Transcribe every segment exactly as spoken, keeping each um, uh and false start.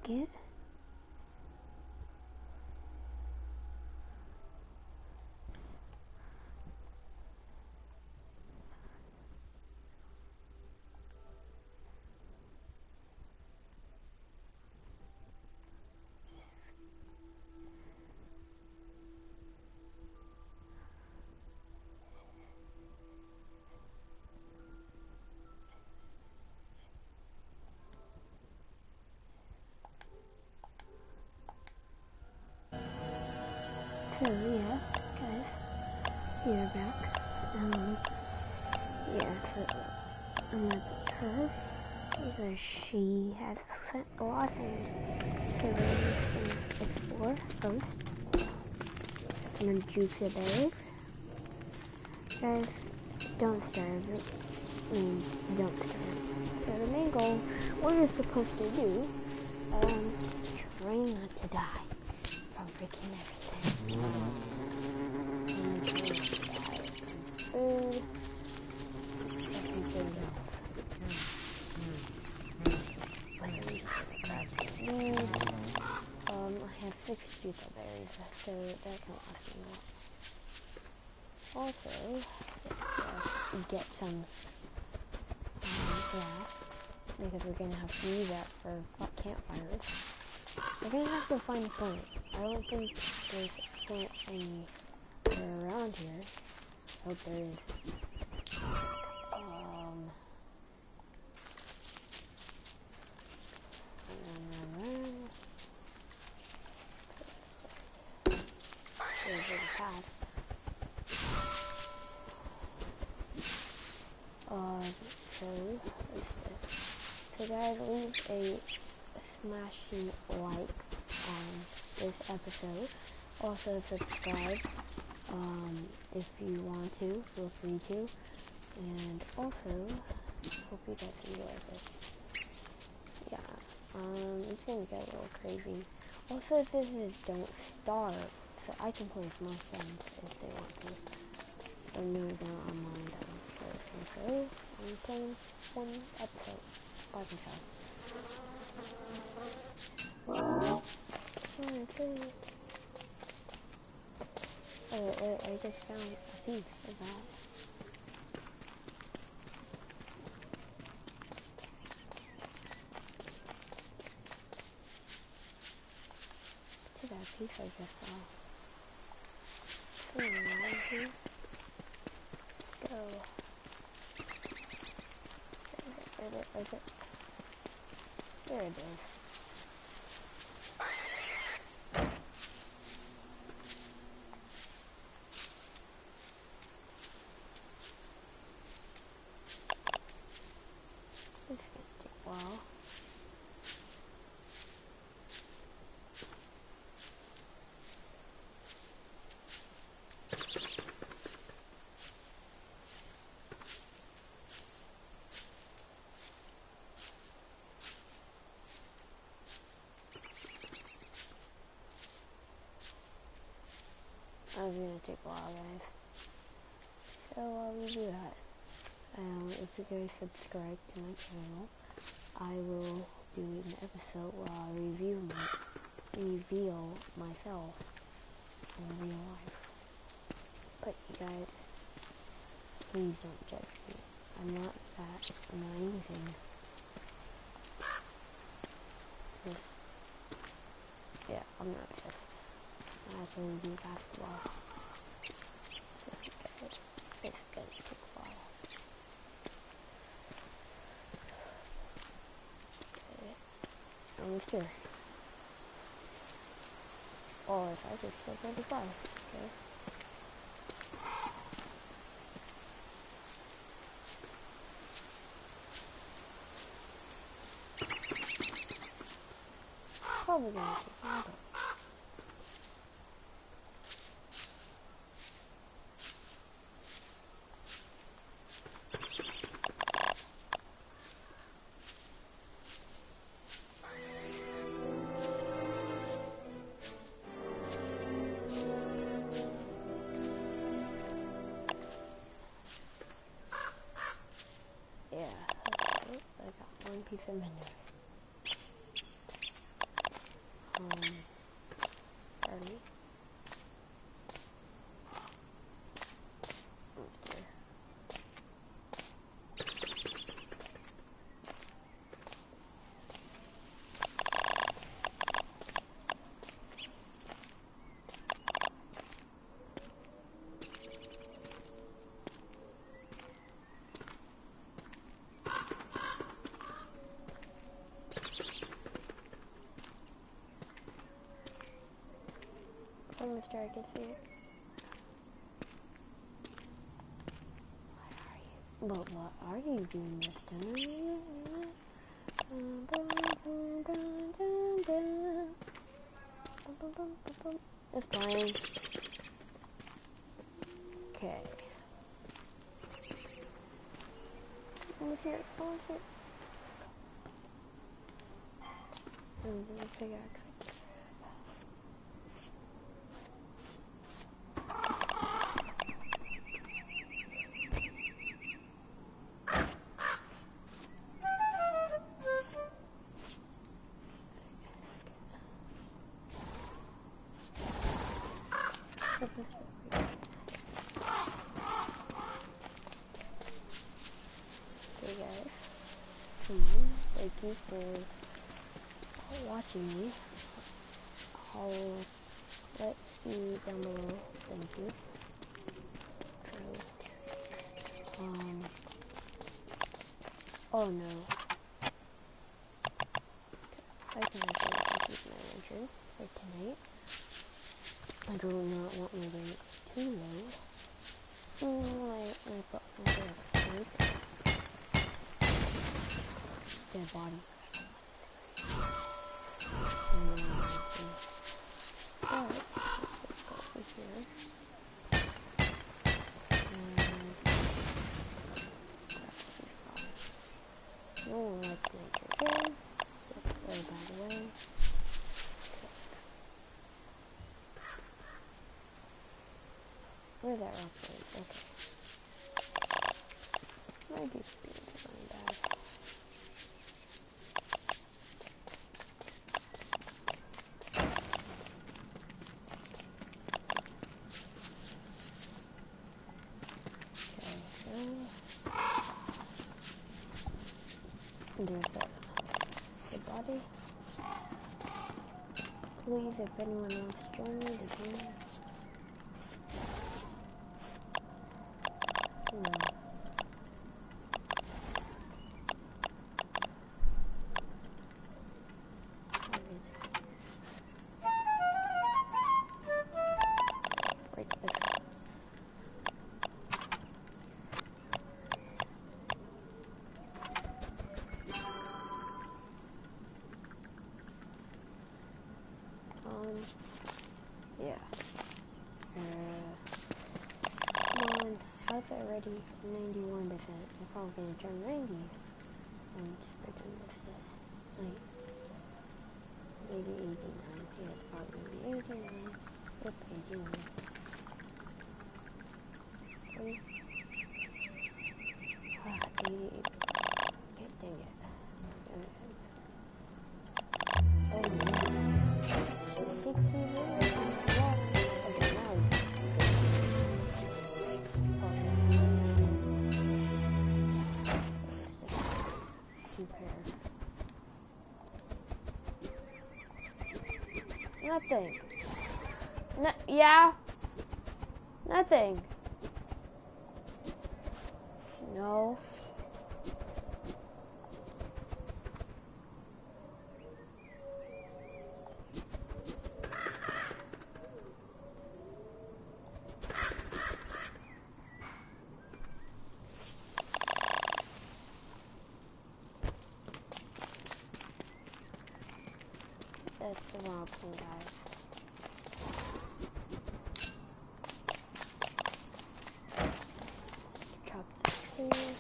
it. So yeah, guys, we are back. Um, yeah, so I'm gonna put her because she has a lot of things to really explore first. I'm gonna juice the berries. Guys, don't starve it. I mean, don't starve. So the main goal, what you're supposed to do, um, try not to die from freaking everything. And try not to die from food. Everything else. Whether we just grab some leaves. Um, I have six juice berries, so that can last me well. Also, uh, get some um, grass, because we're going to have to use that for campfires. We're going to have to find a plant. I don't think there's a plant anywhere around here. I hope there is. Um, there's a path. Uh, so, so guys, leave a smashing like on this episode. Also subscribe, um, if you want to, feel free to. And also, hope you guys enjoy this. Yeah, um, it's gonna get a little crazy. Also, this is Don't Starve, so I can play with my friends if they want to. And maybe they're online though. So, I'm playing one episode by myself. Oh, wait, I just found a piece of that. To that piece I just saw. Hmm, right here. Let's go. Where is it? Where is it? There it is. This is gonna take a while. That was gonna take a while, guys. So while we do that, um, if you guys subscribe to my channel, I will do an episode where I review my reveal myself in real life. But you guys, please don't judge me. I'm not fat. I'm not anything. Just, yeah, I'm not just. I actually do basketball. So guys, it's gonna take a while. Okay. Almost here. Oh, it's actually still thirty-five. Okay. Probably gonna take a little. Yeah, I got one piece of manure. Oh, Mister, I can see it. What are you? But what are you doing this time? It's fine. Okay. Almost here. Almost here. And then a pickaxe. Okay guys, come on, thank you for watching me. I'll let you down below, thank you. So, um, oh no. I can complete my adventure for tonight. I do not want my game too low. Mm, I, I put my sleep. Dead body. And then, but, let's go over here. And, no one likes nature again. So, very bad way. Where's that rock place? Okay. My deep beans are going bad. Okay, so there's a good body. Please, if anyone wants to join me, they can. No. Break this. Um, yeah. Uh, come on, how's that already? ninety-one percent. I'm probably gonna turn ninety. And freaking this is like maybe eighty-nine. Yeah, it's probably gonna be eighty-nine. Yep, eighty-nine. Three. Ah, eighty-eight. Okay, dang it. Oh no. sixty minutes. Yeah. Okay, now it's nothing. No, yeah. Nothing. No. That's the wrong thing, guys. Chop the tree.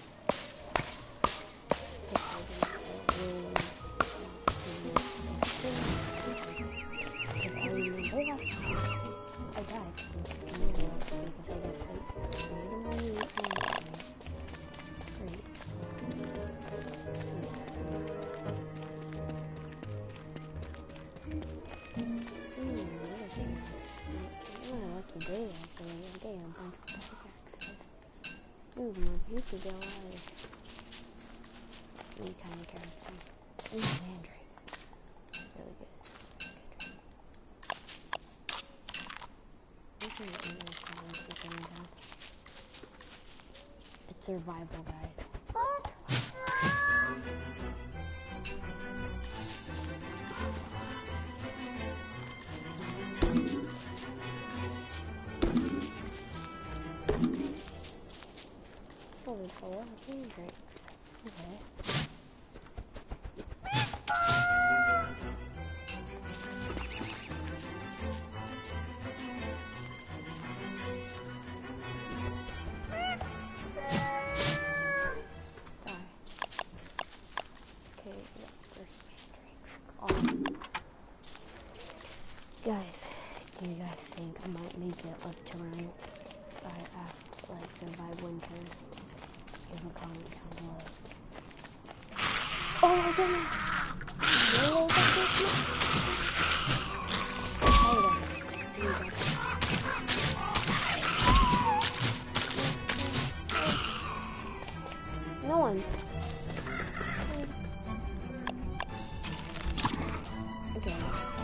I died because I got fight. Great. Today, actually, a day a bunch of pickaxes. Ooh, more beauty go alive. Any kind of character. Ooh, mandrake. Really good. I can get any problems with them down. It's survival, guys. Hendrix. Okay. Guys, do you guys think I might make it up to run by after, like, survive winter? Give a comment down below. Oh my goodness! Really? Hold on. Here we go. No one. Okay.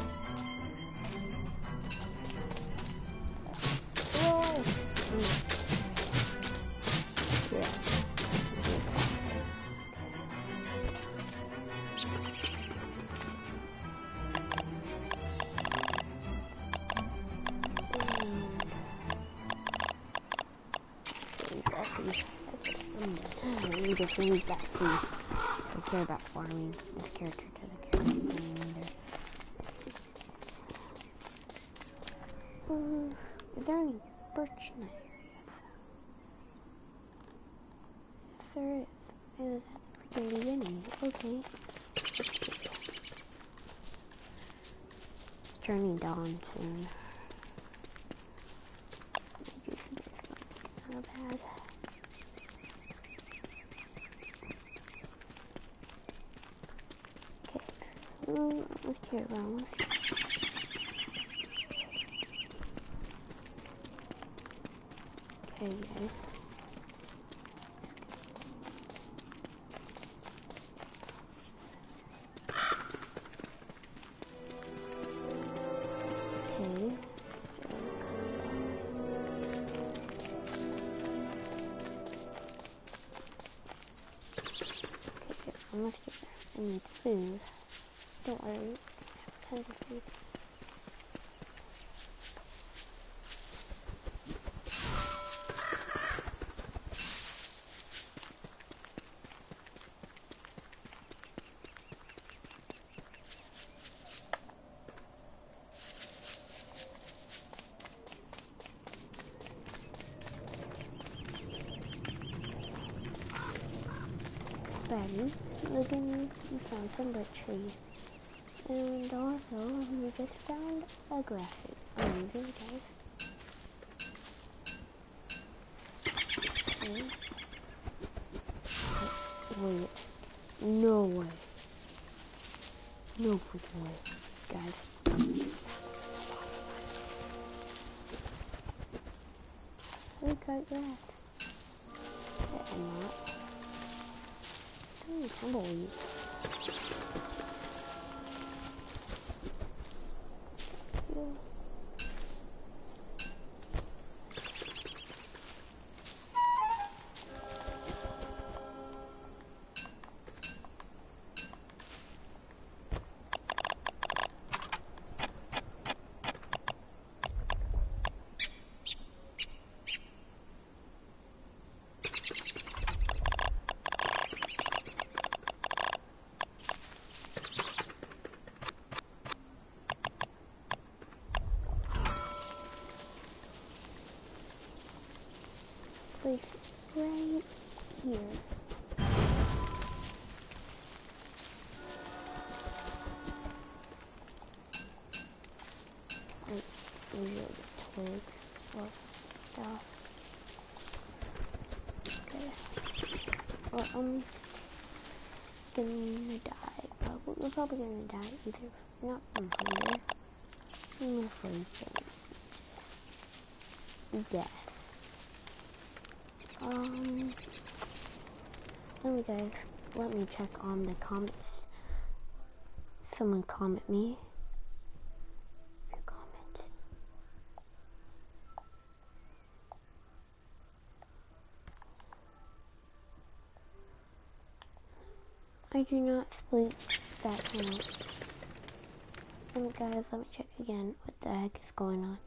Whoa! Yeah. I need to change that too. I care about farming. This character doesn't care about farming either. Uh, is there any birch nut areas? Yes, there is. Oh, that's freaking beginning. Okay. It's turning dawn soon. My juice is kind of bad. Mm, let's get around. Okay, guys. Okay. Okay, almost there. I need food. Don't worry, I have tons of food. Then, again, we found some birch trees. And also, we just found a grass seed. Amazing, guys. Okay. Wait. No way. No freaking way. Guys. We got grass. Yeah, I'm not. Ooh, tumbleweed. Yeah. Place right here. Like, maybe like a twig or stuff. Okay. Well, I'm gonna die. Probably, we're probably gonna die either. Not from hunger. I'm afraid of death. Um, let me guys, let me check on the comments. Someone comment me. Comment. I do not split that channel. And guys, let me check again. What the heck is going on?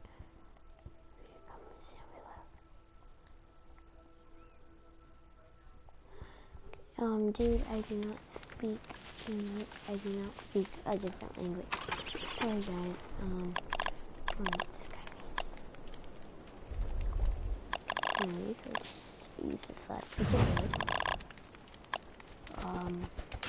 Um, dude, I do not speak English. I do not speak a different language. Sorry, guys. Um, I don't know what this guy means. Anyways, let's use the flat potato. Um,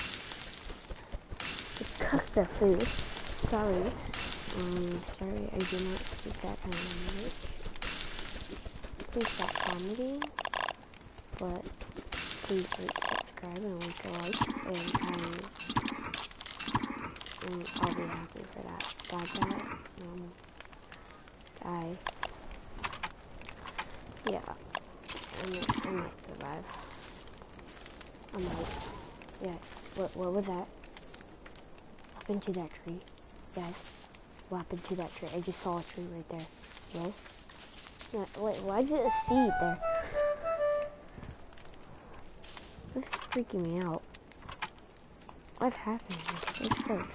to cook the food. Sorry. Um, sorry, I do not speak that kind of language. Please stop comedy. But please rate, subscribe, and leave a like, and I, um, I'll be happy for that. Bad guy, um, guy, yeah, I might, I might survive. I might, yeah, what, what was that? What happened to that tree? Guys, what happened to that tree? I just saw a tree right there. Hello? Yeah, wait, why is it a seed there? This is freaking me out. What's happening? What's this?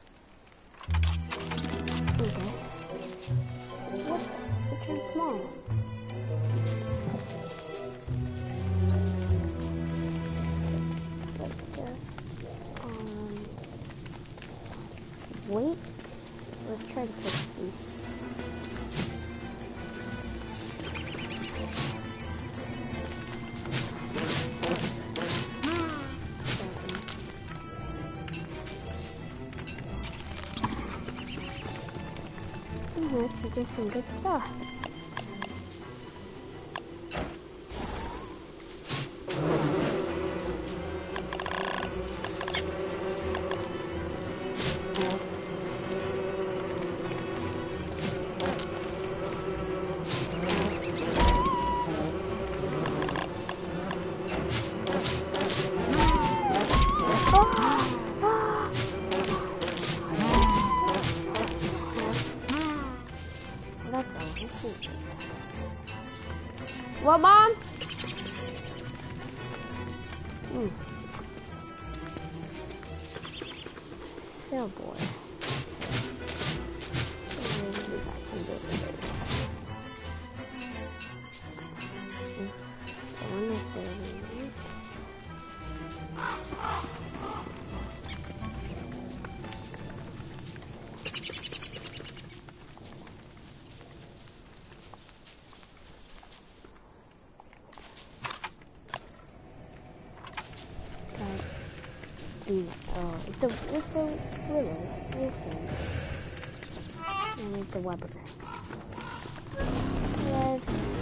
Okay. What? It turned small. Let's just, um, wait. Let's try to fix these. Let's do some good stuff. What, Mom? Mm. Oh boy. We got some good food. The one that's there. Oh, it's a, it's a willow, listen, and it's a Weber. Yes.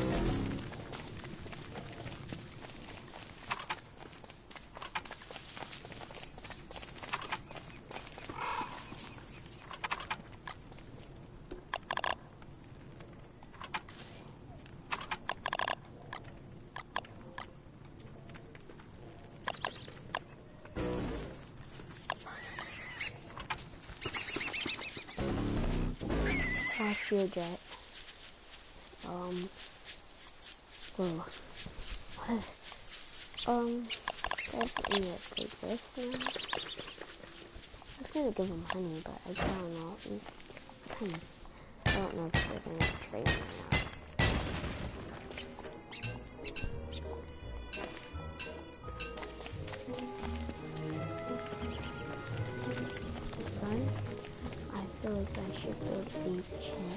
Shield jet. Um. Whoa. What? Um. That's in it like this now. I was gonna give him honey, but I don't know. He's kind of. I don't know if they're gonna trade him or not. Fun. I feel like I should build a chest.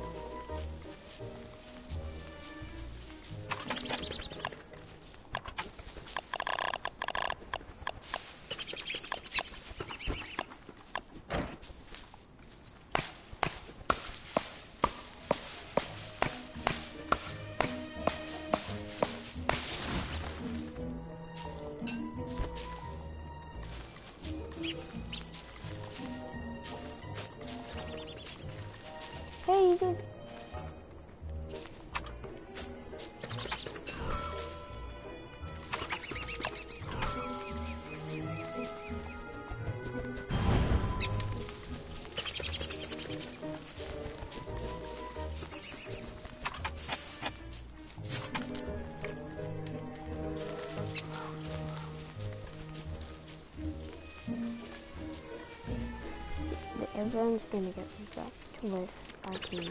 Hey, you did. Everyone's gonna get dropped with our team.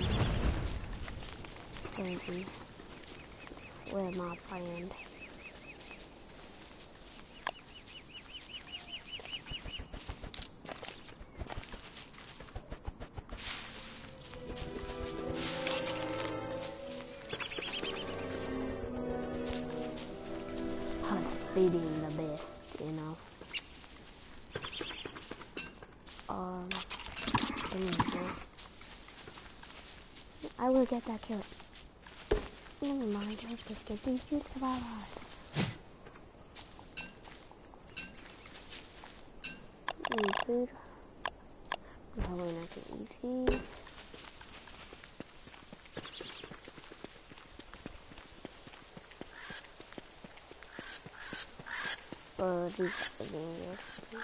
Crazy. We're not planned. rating the best, you know. Um, anyway, I will get that carrot. Never mind, let's just get these two survivors. Need food. Probably not gonna eat these. Oh, these are dangerous.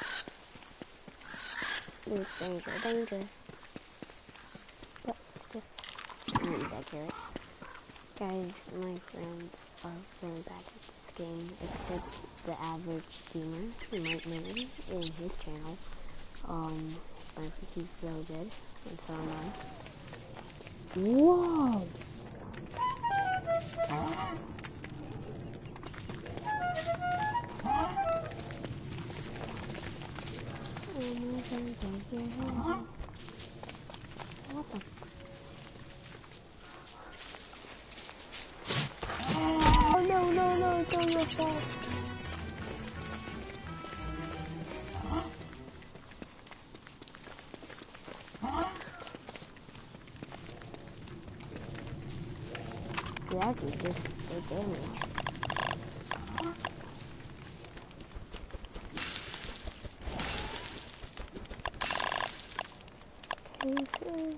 This danger, danger. But it's just, I'm gonna eat that carrot. Guys, my friends are really bad at this game, except the average gamer, who might know him in his channel. Um, he's really good, and so am I. Whoa! What the? Oh no, no, no, it's all your fault. You actually just did damage. Okay.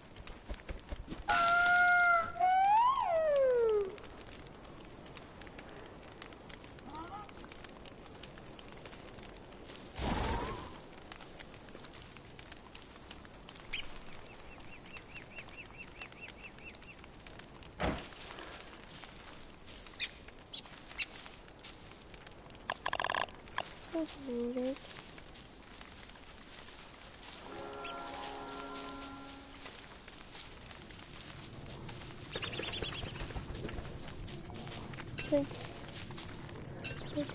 That's weird. Good. Good.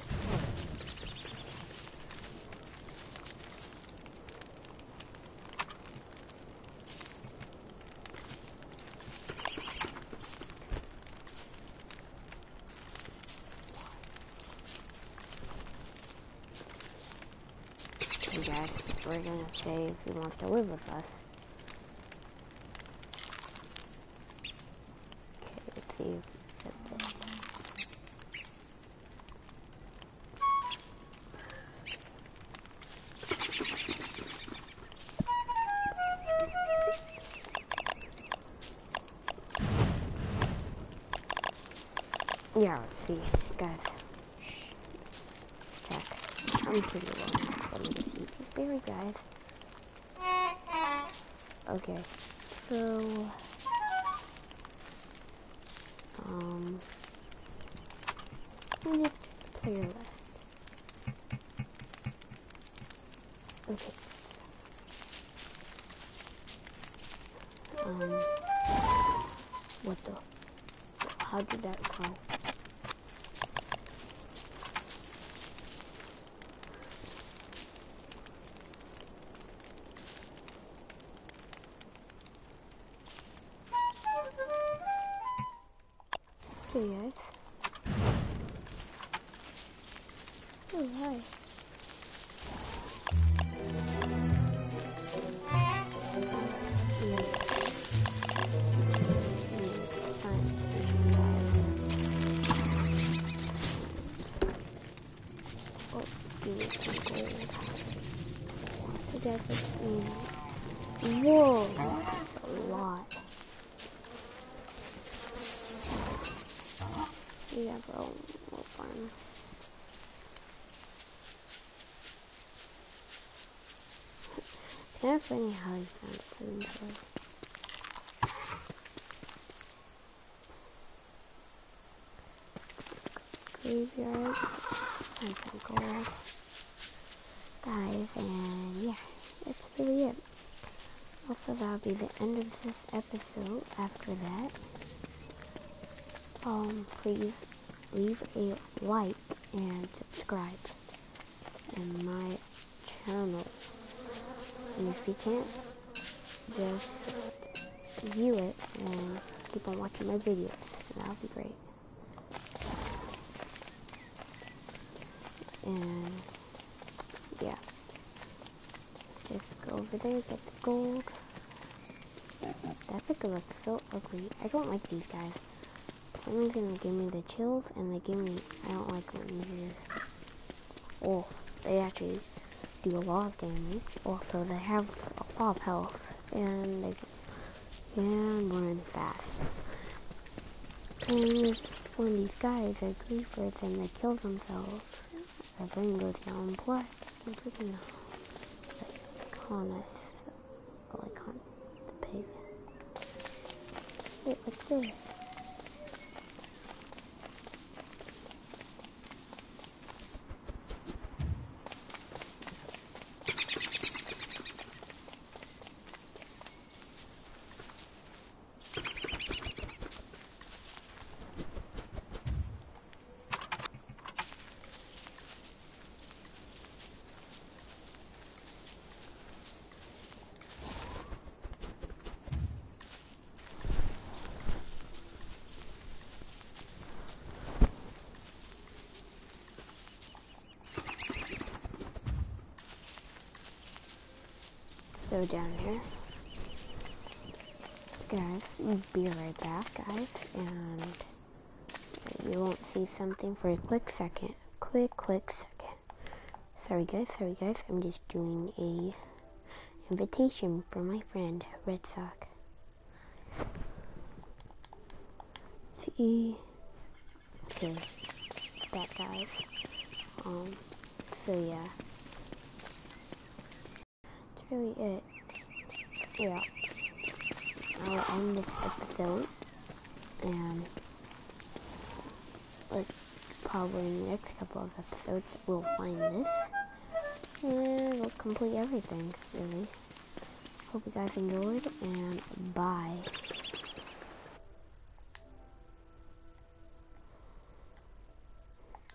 Hey guys, we're gonna say if he wants to live with us. Okay, let's see if that's it. Yeah, let's see, guys. Check. I'm pretty well. Let me just eat these berries, guys. Okay, so um, we just clear left. Okay. Um, what the? How did that come? Hey guys. Oh hi. Oh, give some gold. Hey guys, let's see. Whoa, that's a lot. Yeah, bro, we're fine. It's kind of funny how he found it inventory. Graveyard. And some gold. Guys, and yeah, that's really it. Also, that'll be the end of this episode. After that, um, please leave a like and subscribe in my channel. And if you can't, just view it and keep on watching my videos. And that'll be great. and yeah. Just go over there, get the gold. That picker looks so ugly. I don't like these guys. For some reason they give me the chills, and they give me, I don't like when they're, oh, they actually do a lot of damage. Also, they have a lot of health, and they can run fast. And when these guys are griefers and they kill themselves, their brain goes down. Plus, I can freaking like harness, like harness the pig. Wait, what's this? So down here, guys, be right back, guys, and you won't see something for a quick second. Quick, quick second. Sorry guys, sorry guys, I'm just doing a invitation for my friend, Red Sock. See? Okay, that guys. Um, so yeah. That's really it. Yeah. I'll end this episode, and like probably in the next couple of episodes we'll find this, and we'll complete everything, really. Hope you guys enjoyed, and bye.